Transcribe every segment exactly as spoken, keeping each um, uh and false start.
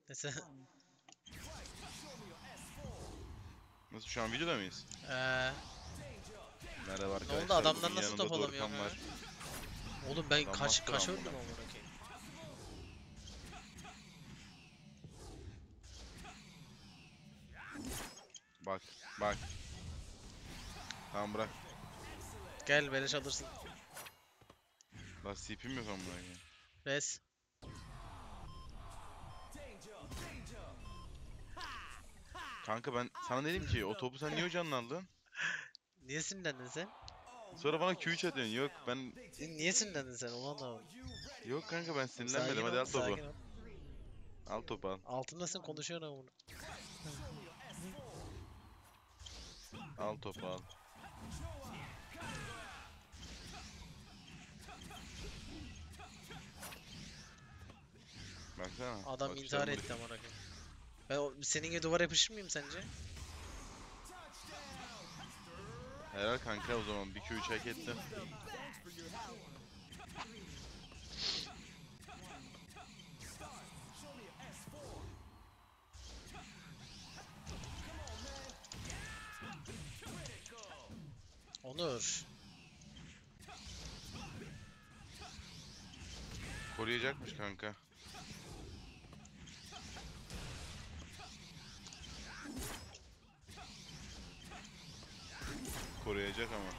Mesela Nasıl, şu an videoda mıyız? eee Merhaba ne arkadaşlar. oldu, adamlar Bugün nasıl yanımda top alamıyorum Dorukhan ya? var. Oğlum ben Adam kaç master kaç amına. öldüm amına koyayım. Bak bak. Tamam bırak. Gel beleş alırsın. Lan C P'm yok amına koyayım. Res. Kanka ben sana dedim ki o topu sen niye hocanın aldın? Niye sinirlendin sen? Sonra bana Q üç atıyorsun. Yok ben E, Niye sinirlendin sen? Onu anlamadım. yok kanka, ben Oğlum sinirlenmedim. sakin Hadi ol, al topu. sakin ol. Al topu al. Altındasın, konuşuyorsun ama bunu. Al topu al. Baksana. Adam Bak intihar sen etti amına koyayım. Ben o, senin gibi duvara yapışır mıyım sence? Helal kanka, o zaman bir Q üç hak ettin. Onur. Koruyacakmış kanka. Koruyacak ama.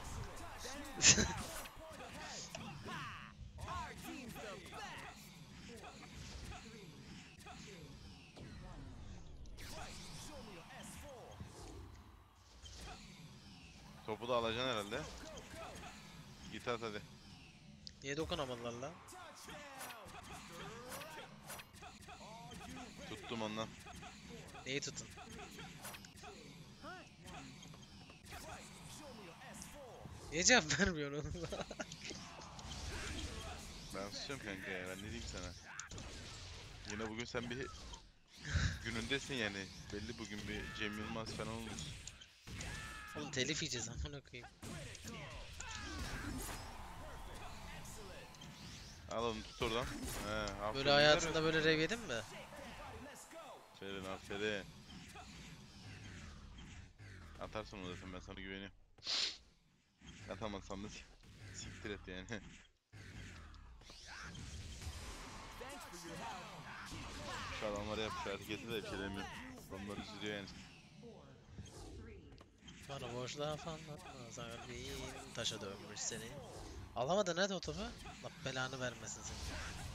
Topu da alacaksın herhalde. Git at hadi. Niye dokunamadılar lan? Tuttum ondan. Neyi tutun? Niye cevap vermiyorsun oğlum? Ben susuyorum kanka ya, ben ne diyeyim sana. Yine bugün sen bir günündesin yani. Belli bugün bir Cem Yılmaz falan olmuş. Oğlum telif yiyeceğiz amına koyayım. Al onu tut oradan. He, aferin. Böyle güzel hayatında resim. böyle rev yedin mi? Aferin aferin. Atarsın onu zaten, ben sana güveniyorum. Atamazsan da sik- siktir et yani. Şu adamlara yap şu hareketi de bir şey demiyorum. Onlar üzülüyor yani. Bana boş laf anlatma, kalbim taşa dönmüş seni. Alamadın hadi o topu. Allah belanı vermesin seni.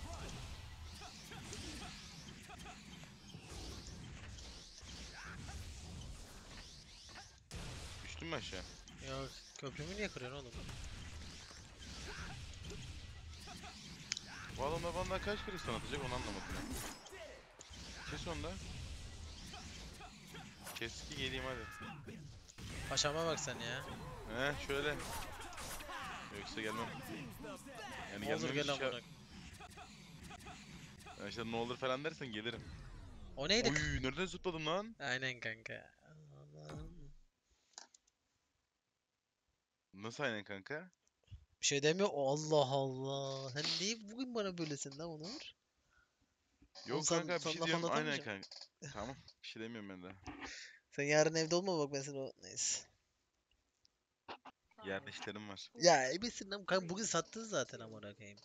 Düştün mü aşağı? Yok, köprümü niye kırıyorsun oğlum? Bu adamlar bana kaç kere stun atacak onu anlamadım ben. Kes onu da. Kes ki geleyim hadi. Paşama bak sen ya. He şöyle. Yoksa gelmem. Yani Ne olur gelmem gel hiç ya. amına. Yani işte ne olur falan dersen gelirim. O neydi? Oy nereden zıpladım lan? Aynen kanka. Allah'ım. Nasıl aynen kanka? Bir şey demiyor. Allah Allah. Sen niye bugün bana böylesin lan Onur? Oğlum Yok sen, kanka, bir sana şey laf diyorum aynen anlatamayacağım. kanka. Tamam, bir şey demiyorum ben de. Sen yarın evde olma bak ben seni o... Neyse. Yarın işlerim var. Ya ebesin lan kanka, bugün sattın zaten amına koyayım.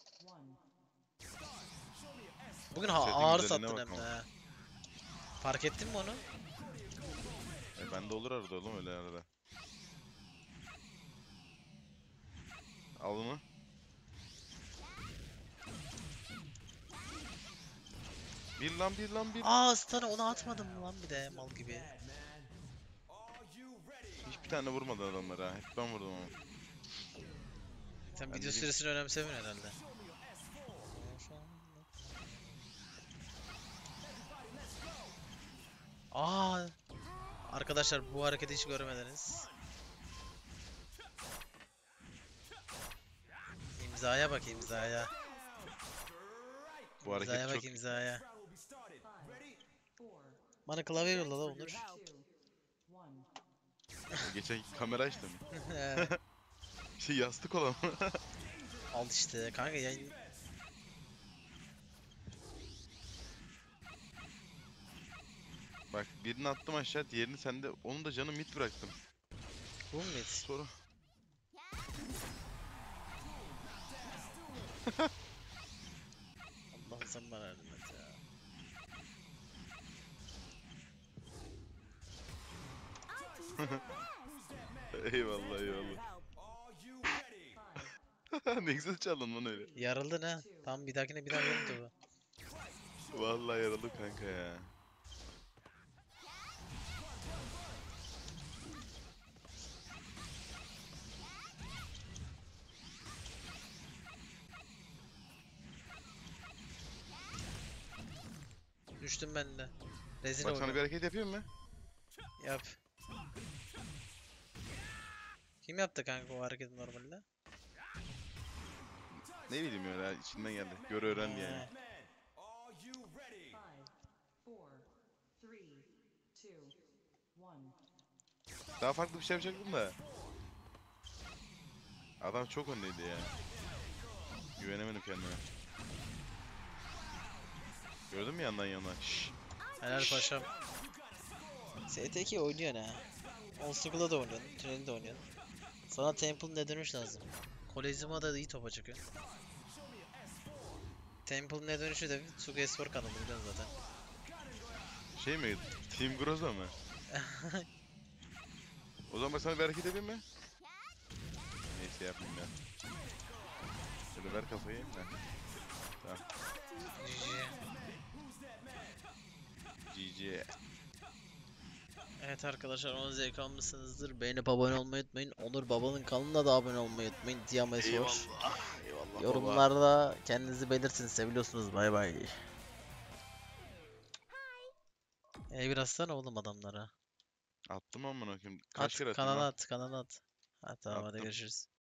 Bugün ha Setin ağır güzelliğine sattın bak hem de ama. ha. Fark ettin mi onu? E bende olur arada oğlum öyle arada. Al bunu. Bir lan bir lan bir. Aa stana onu atmadım mı lan bir de mal gibi. Hiçbir tane vurmadı adamlara ha. Hep ben vurdum ama. Sen Ben video dedim süresini önemsemiyorsun herhalde. Aa, arkadaşlar bu hareketi hiç görmediniz. İmzaya bak imzaya. bu İmzaya hareket bak çok... imzaya. Bana klavye yolla da Onur. Geçen kamera açtım. He, Şey yastık olan mı? al işte kanka yayın. Bak birini attım aşağı, diğerini sende. Onun da canı mid bıraktım. Bu mu mid? Sonra Allah'ım sen bana yardım et ya. eyvallah eyvallah. Ne güzel çaldın lan öyle. Yarıldı ne? Tamam bir dahakine bir daha verin topu. Vallahi yaralı kanka ya. Düştüm ben de. Rezil Bak sana bir oldum. hareket yapayım mı? Yap. Kim yaptı kanka o hareketi normalde? Ne bileyim ya, içinden geldi. Gör öğren yani. He. Five, four, three, two, one. Daha farklı bir şey yapacaktım da. Adam çok öndeydi ya. Güvenemedim kendime. Gördün mü yandan yana? Şşş. Helal paşam. S T iki oynuyorsun ha. Old School'da da oynuyorsun. Tünel'de de oynuyorsun. Sana Temple'ın ne dönüş lazım. Kolezyum'a da iyi topa çıkıyor. Temple'ın ne dönüşü de Suga Espor kanalı biliyorsun zaten. Şey mi? Team Groza mı? O zaman ben sana bir hareket yapayım mı? Neyse yapmayayım ya. Şöyle ver kafayı. Heh. Tamam. G G. G G. Evet arkadaşlar onu zevk almışsınızdır. Beğenip abone olmayı unutmayın. Onur Baba'nın kanalına da abone olmayı unutmayın. Diyames var. Eyvallah. Eyvallah baba. Yorumlarda kendinizi belirtin. Seviliyorsunuz. Bay bay. E biraz atsana oğlum adamlara. Attım amına koyayım. Kaç At kere attım kanala lan? at kanala at. Ha tamam hadi Attım. görüşürüz.